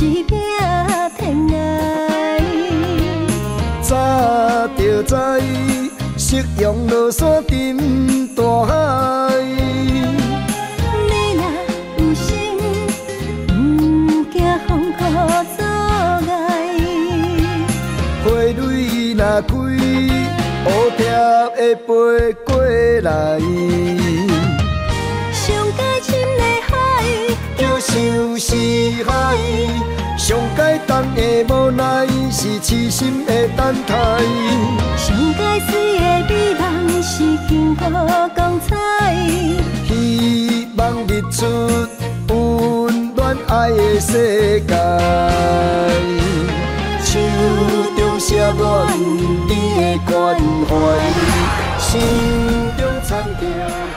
一片天涯。 早就知，夕阳落山沉大海。 你若有心，不惊风雨阻碍。 花蕊若开，乌蝶会飞过来。 上界深的海， 叫想是海。上界重的无奈，是痴心的等待。 上界水的美梦，是幸福光彩。 希望日出温暖爱的世界。手中写满你的关怀，心中藏着。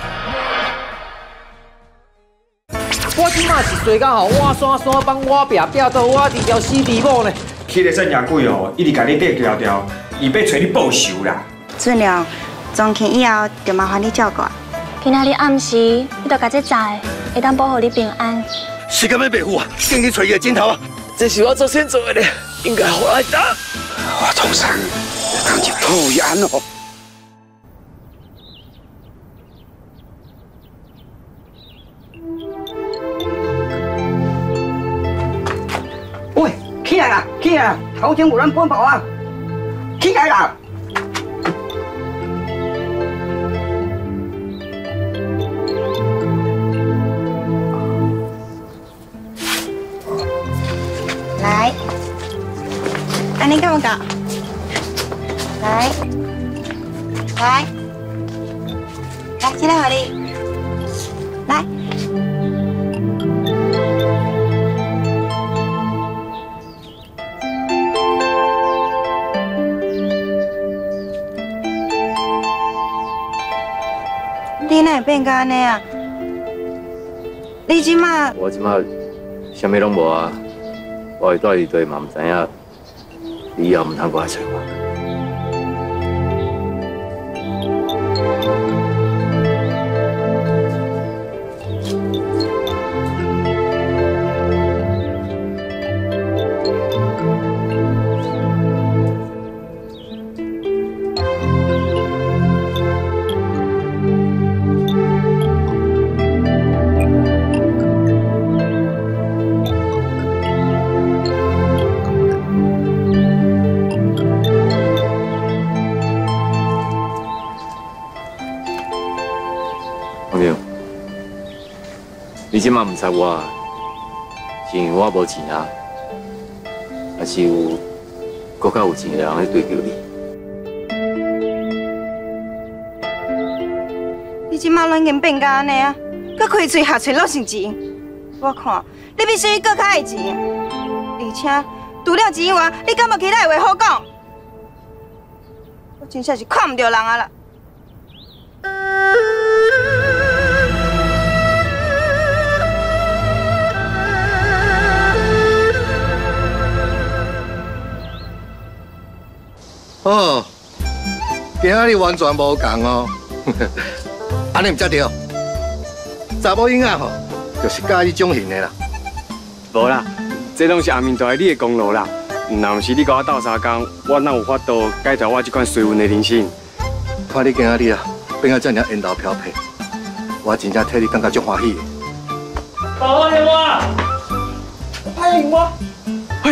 我即马是衰到吼，我山帮我壁到我一条死地母呢。 迄个镇阳鬼哦，一直甲你缀条，伊要找你报仇啦。 准了，从今以后就麻烦你照顾。 今仔日暗时，你着甲这炸的，会当保护你平安。 时间要白付啊，赶紧找伊个镜头啊！这是我昨天做的，应该好来打。我头上当一讨厌哦。 喂，起来啦，起来啦！头前有人奔跑啊！起来啦！ 来，安尼敢有够？来，来，这个互你，来。你哪会变甲安尼啊？你即马…… 我即马啥物拢无啊！我会住伫地嘛，唔知影，你以后唔通过来找我。你即马唔睬我，是因为我无钱啊，还是有更较有钱的人在追求你？ 你即马乱言变甲安尼啊，佮开嘴下嘴落成钱。我看你比谁更较爱钱，而且除了钱以外，你敢无其他的话好讲？我真正是看唔着人啊啦！ 哦，今仔日完全无共哦，安尼唔才对。查某囡仔吼，就是介意种型的啦。 无啦，这拢是阿明大你的功劳啦。若毋是你甲我斗相共，我哪有法度改掉我这款衰运的人生？ 看你今仔日啊，变啊遮尔烟头飘撇，我真正替你感觉足欢喜的。 把我给我，拍赢我！ 嘿。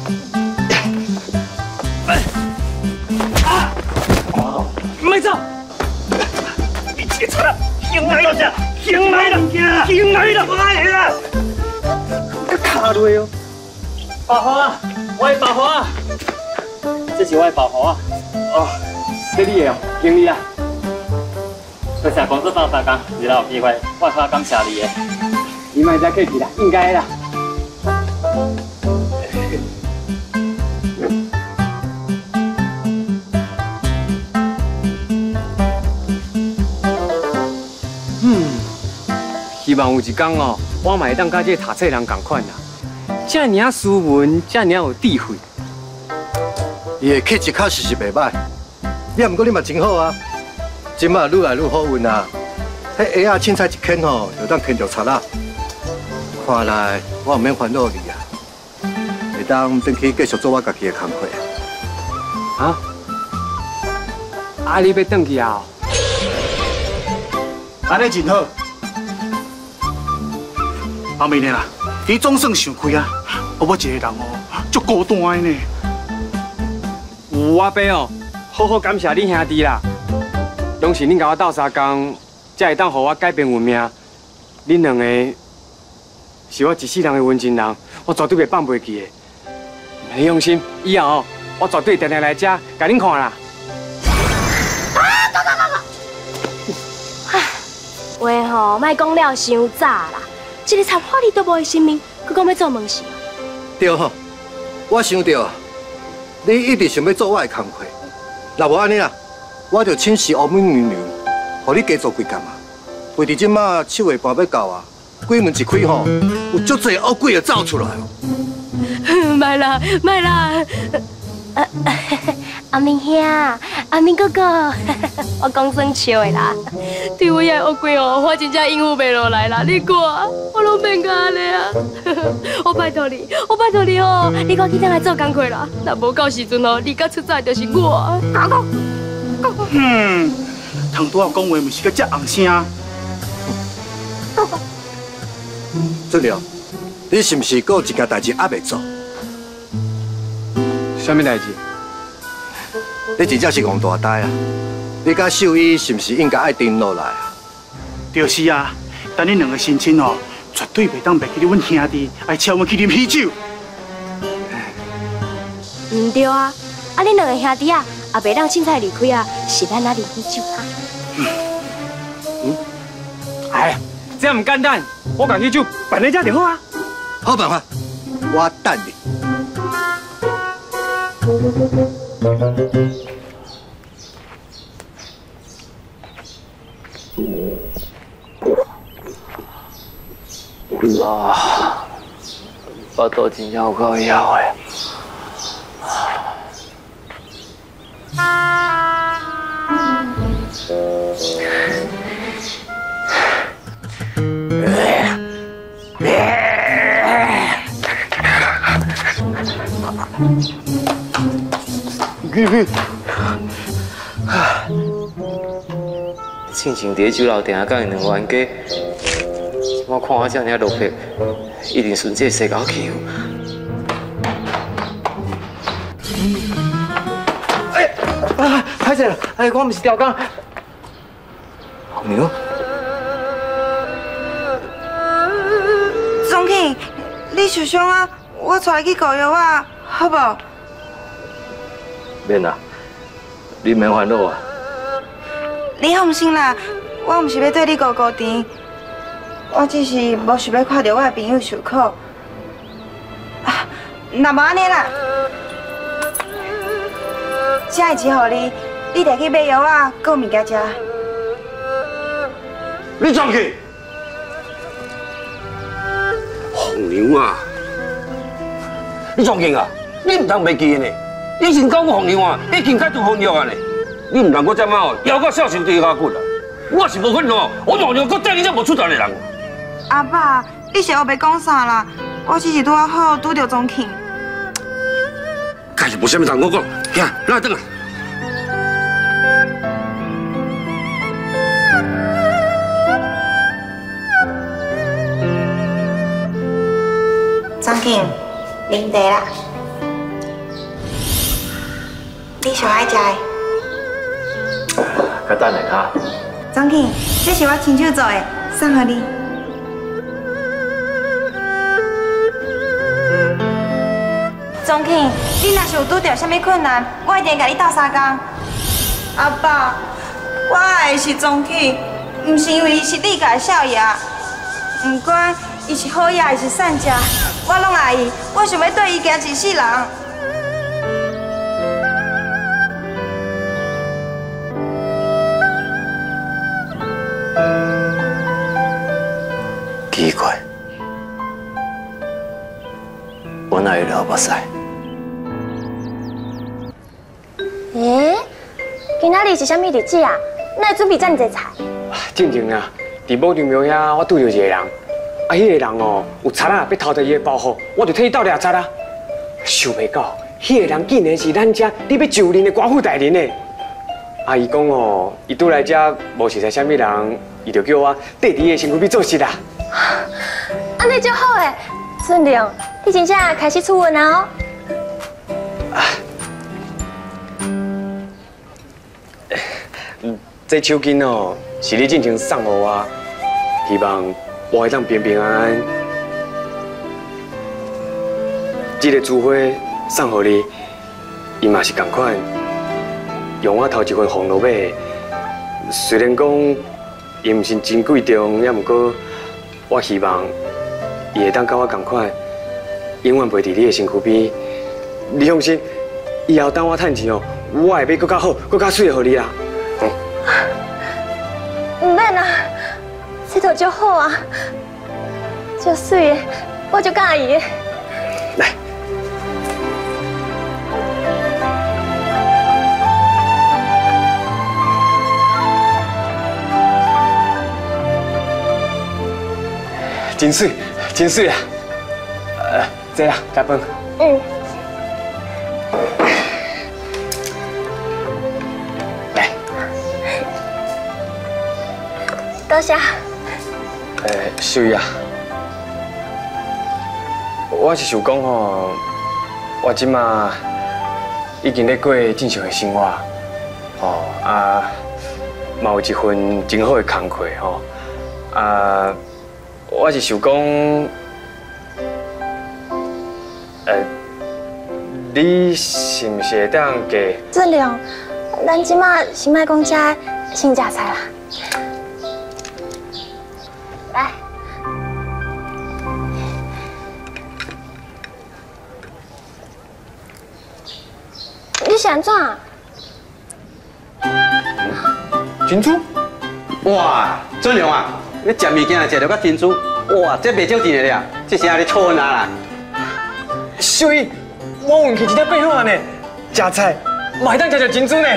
没走！你切出来！醒来了！醒来了！醒来了！来了！卡落哦！ 宝华，我的宝华，这是我的宝华。 哦，这你的哦，经理啦。多谢工作斗相共，日后有机会我较感谢你的。你莫再客气啦，应该啦。希望有一天哦，我嘛会当甲这读册人同款啦。这尔斯文，这尔有智慧。 伊的气质确实是袂歹，你毋过你嘛真好啊！今嘛愈来愈好运啊！迄鞋仔凊彩一牵吼，就当牵着贼啦。看来我毋免烦恼你啊。 当回去继续做我家己的工课。 啊？啊，你要回去啊？ 安尼真好。阿妹呢啦，你总算想开啊！我一个人哦，足孤单的呢。 有我爸哦，好好感谢恁兄弟啦。拢是恁甲我斗相共，才会当互我改变运命。恁两个是我一世人的温情人，我绝对袂放袂记的。你放心，以后哦，我绝对定定来这甲恁看啦。 话吼，莫讲了伤早啦，一个插花你都无的性命，佮讲要做梦事。 对吼，我想到你一直想要做我的工课，若无安尼啦，我就请示吴敏娘娘，互你加做几工啊。为伫即马七月半要到啊，鬼门一开吼，有足侪恶鬼会走出来哦。 莫啦，莫啦，阿明兄，阿明哥哥，我讲算笑的啦。对我遐恶鬼哦，我真正应付袂落来啦。你看，我拢变甲安尼啊！我拜托你，我拜托你哦，你赶紧来做工课啦。若无到时阵哦，离家出走就是我。 通拄仔讲话，毋是个遮红声。 俊良，你是毋是还有一件代志还袂做？ 什么代志？ 你真正是戆大呆啊！你甲秀姨是毋是应该爱定落来啊？ 就是啊，等恁两个亲亲哦，绝对袂当袂记得阮兄弟爱请阮去啉喜酒。 唔对啊，啊恁两个兄弟啊，也袂当凊彩离开啊，是咱来啉喜酒啊。 哎，这样唔简单，我甲喜酒办在遮就好啊。 好办法，我等你。 啊，腹肚真正有够枵的。 庆幸伫酒楼定下甲因两冤家，我看我遮尔落魄，一定顺这世界去。 歹势啦，我毋是调工。 红娘， 总庆，你受伤啊？我带你去膏药啊，好无？ 免啦，你免烦恼啊。 你放心啦，我毋是要替你孤孤甜，我只是无想要看到我的朋友受苦。啊，那无安尼啦，这会钱互你，你摕去买药啊，搁有物件食。 你走去！红娘啊，你总经啊，你唔通袂记呢？以前讲过红娘啊，已经解除婚约啊呢。你唔通搁这马哦，咬到小心地下骨啊！我是无可能哦，我红娘搁带你这无出头的人。 阿爸，你是后袂讲啥啦？我只是拄啊好拄到总庆。 开始无啥物通我讲，行，咱来等啊。 总庆，啉茶啦。你上爱食的。 较等下哈。 总庆，这是我亲手做的，送给你。总庆，你若是有拄到啥物困难，我一定甲你斗相共。阿爸，我爱的是总庆，唔是因为伊是你家的少爷，唔管伊是好爷还是善家，我拢爱伊。我想要对伊行一世人。 奇怪，我哪会流目屎？ 今仔日是啥物日子啊？哪会准备遮尔侪菜？ 正经啊，伫某场庙遐，我拄到一个人，啊，迄个人哦，有贼啊，要偷摕伊的包袱，我就替伊斗掠贼啊。 想袂到，迄个人竟然是咱遮你要就任的寡妇大人呢。阿姨讲哦，伊拄来遮无熟悉啥物人，伊就叫我缀伫伊的身躯边做事啦。 安尼就好诶，顺良，你真正开始出运啊哦。 这手巾哦，是你进前送互我，希望我会当平平安安。这个珠花送互你，伊嘛是同款，用我头一份红落买的。虽然讲伊毋是真贵重，也毋过我希望伊会当甲我同款，永远陪伫你的身躯边。你放心，以后等我趁钱哦，我会买更较好、更较水的互你啦。 唔免啦，这套就好啊，就水的，我就介意的。 来。真水，真水啊！这啦，加饭。 嗯。 来。 多谢。 秀仪啊，我是想讲吼，我即马已经咧过正常的生活，吼啊，嘛有一份真好的工课吼，啊。我是想讲，你是毋是会当加？ 俊良，咱即马先卖讲遮先食菜啦。来，你是安怎？ 珍珠？哇，俊良啊！你食物件食到甲珍珠，哇，这袂少钱的了，这是阿你错啦！ 秀仪，我运气真正变好啊呢，食菜嘛会当食到珍珠呢。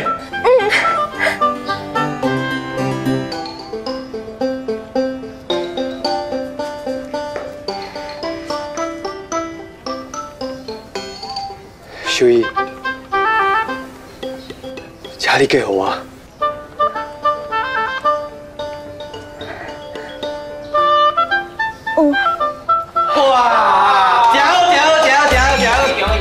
秀仪，请你嫁互我。 哇，真好，真好，真好，真好，真好！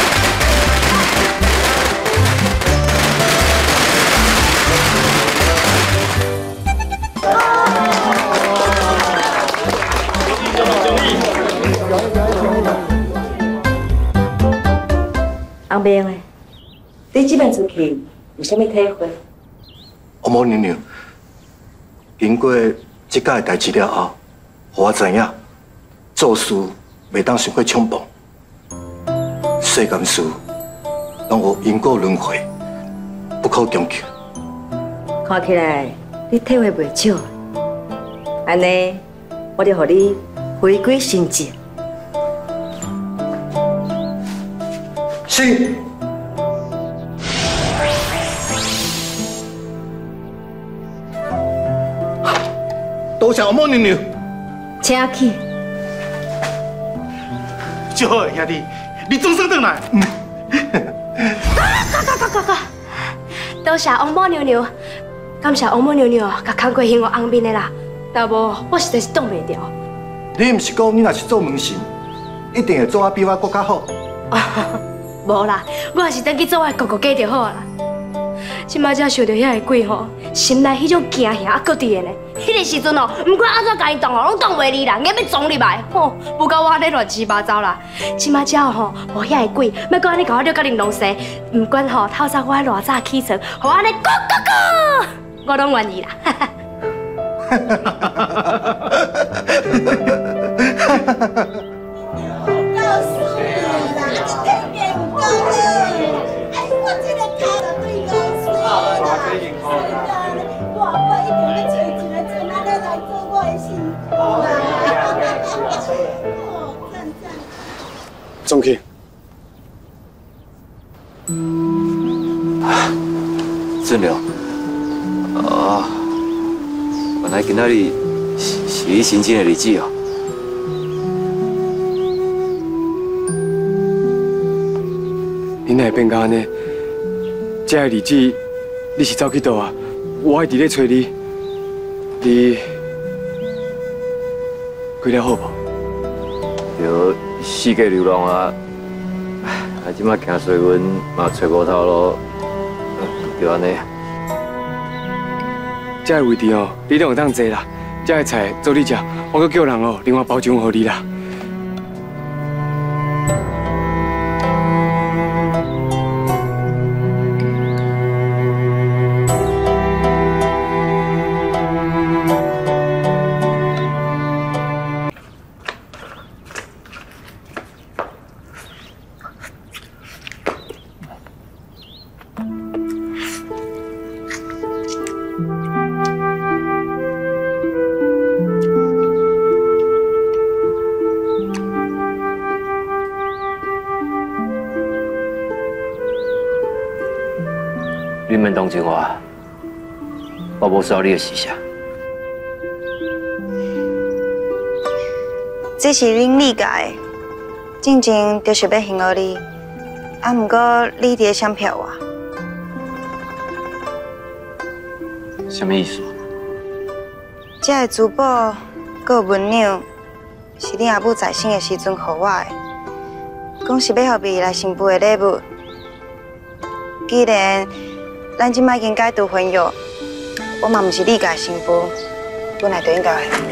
阿明诶，你这边出去有啥物体会？ 阿母娘娘，经过这届代志了后，互我知影。做事袂当想过冲动，世间事拢有因果轮回，不可强求。 看起来你体会袂少，安尼我就予你回归心境。 是。多谢阿母娘娘， 请去。 就好，兄弟，你总算回来。 多谢王母娘娘，感谢王母娘娘甲康过幸我红面的啦，若无我实在是挡袂掉。 你毋是讲你若是做门神，一定会做啊比我更较好？ 无啦，我也是等去做我的哥哥家就好啦。即摆才想到遐个鬼吼，心内迄种惊吓还搁伫的呢。迄个时阵哦，不管安怎甲伊动哦，拢动袂离啦，硬要撞入来，吼，不够我安尼乱七八糟啦。即摆才吼，互遐个鬼，要搁安尼甲我了甲恁拢生，不管吼透早我偌早起床，互安尼咕咕咕，我拢愿意啦。 告诉你啦，一点点够了。哎，我这个头就对老师啦，大伯一定要找一个真安尼来做我的幸福啦。哦，赞赞。 总去。 俊良，原来今仔日是你神经的日子哦。 你哪会变到安尼？这个日子你是走去倒啊？我还伫咧找你，你过了好无？ 就世界流浪啊！即摆行水阮嘛找无头路，就安尼。 这个位置哦，你拢有当坐啦。这个菜做你食，我搁叫人哦，另外包装互你啦。 你免同情我无需要你的施舍。 这是恁理解的，真正就是要幸福你，啊，毋过你伫想骗我。 什么意思？ 这个珠宝，佮有文鸟，是恁阿母在生的时阵予我的，讲是要互未来新妇的礼物。既然咱即摆已经解除婚约，我嘛毋是你家的新妇，本来就应该还你。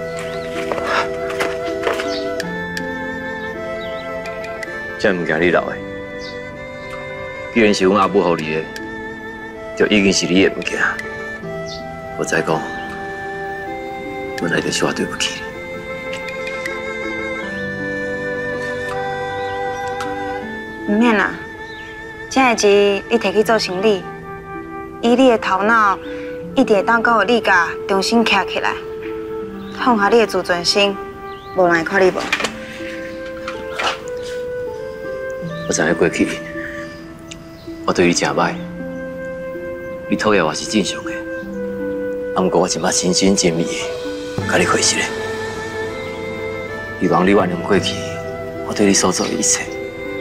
这物件你留的，既然是阮阿母予你的，就已经是你的物件。我再讲，本来就是我对不起你。唔免啦，这个钱你摕去做生意。以你的头脑，一定会当甲我李家重新徛起来，放下你的自尊心，无人会看你无。 我知影过去，我对你真歹，你讨厌我是正常的。啊，不过我即摆真心真意甲你回实咧，希望你原谅过去我对你所做的一切。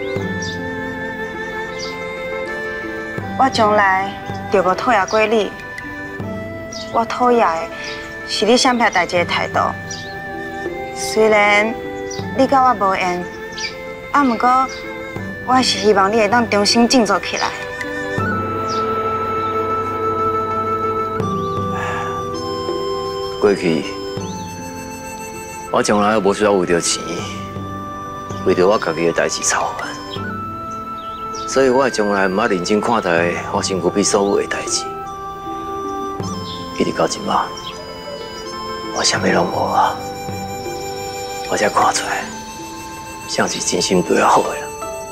我从来就无讨厌过你，我讨厌的是你想骗代志的态度。虽然你甲我无缘，啊，不过我还是希望你会当重新振作起来。 过去，我从来无需要为着钱，为着我家己的代志操烦。所以我从来唔捌认真看待我身躯边所有的代志，一直到今仔，我啥物拢无啊，我才看出来，啥是真心对我好的啦。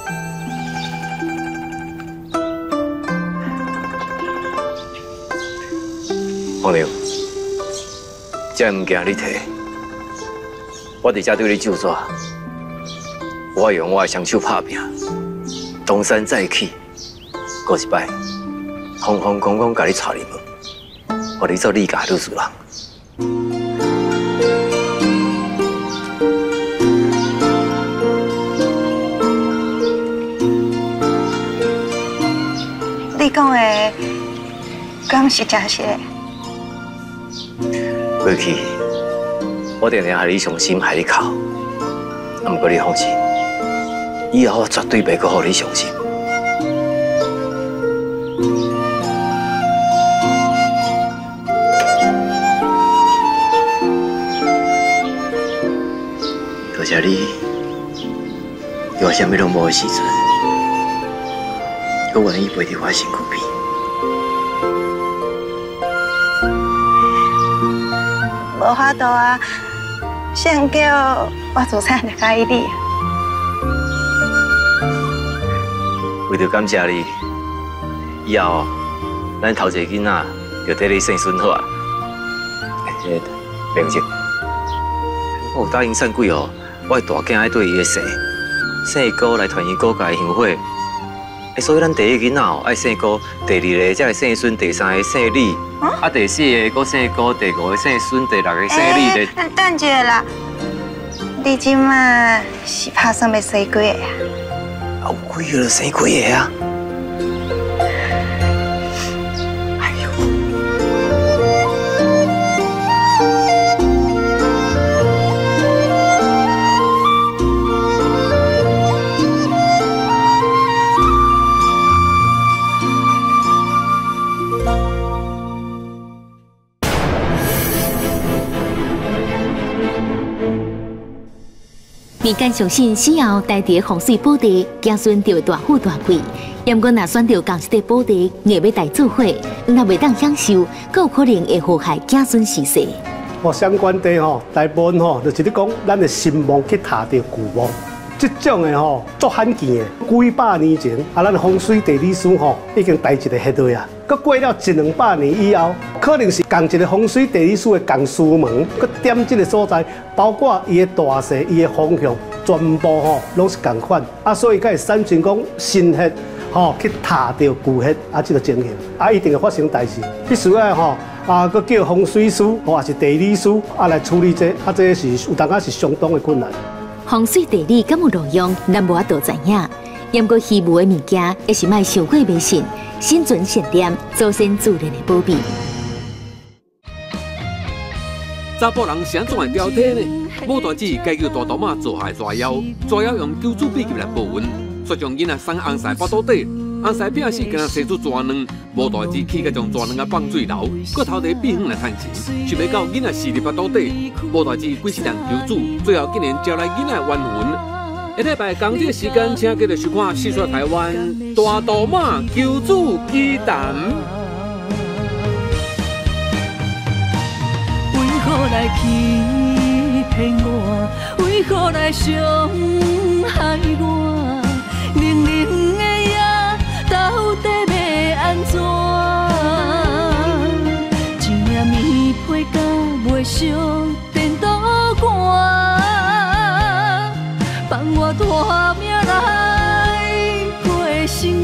黄牛，这物件你摕，我伫这对你咒詛，我会用我的双手拍拼。东山再起，过一摆，风风光光甲你带入门，互你做李家女主人。 你讲的，敢是真实的？ 过去，我定定害你伤心，害你哭，啊，不过你放心。以后我绝对袂阁互你伤心。多谢你，在我啥物拢无的时阵，阁愿意陪伫我身躯边。 无法度啊，谁叫我自细就介意你。 为着感谢你，以后咱头一个囡仔就替你生孙好啊！明静，我有答应善贵哦，我的大囝爱对伊的姓姓高来传伊高家的香火。所以咱第一个囡仔哦爱姓高，第二个才会姓孙，第三个姓李，啊第四个阁姓高，第五个姓孙，第六个姓李。 等一下啦，你即马是打算要生几个啊？ 有几个就生几个啊！哎呦！ 民间相信死后大地风水宝地，子孙就会大富大贵。不过，若选到同一个宝地，硬要大做伙，若袂当享受，更有可能会祸害子孙世世。 相关地大部分就是咧讲，咱的神墓去踏到旧墓，这种的足罕见的。几百年前，咱的风水地理师已经带一个迄落啊。佮过了100-200年以后，可能是共一个风水地理师的共师门，佮点这个所在，包括伊的大细、伊的方向，全部拢是共款。所以才会产生讲新血去踏到旧血这个情形，一定会发生代志。必须要佮叫风水师或是地理师来处理这，这是有当下是相当的困难。 风水地理敢有路用，咱无法度知影。不过虚无的物件，也是莫太过迷信，心存善念，祖先自然的保庇。 查甫人怎会挑剔呢？某代志该叫大头妈做下抓妖，抓妖用九子秘籍来保温，却将囡仔送红菜巴肚底，红菜拼死，给他生出蛇卵。某代志起个将蛇卵放水流，搁头地变远来趁钱，想要到囡仔死入巴肚底。某代志几世人求助，最后竟然招来囡仔冤魂。下礼拜同这时间，请继续收看《四川台湾大肚妈求助奇谈》。 为何来欺骗我？为何来伤害我？冷冷的夜，到底要安怎？一领棉被甲袂烧颠倒寒。放我大命来过生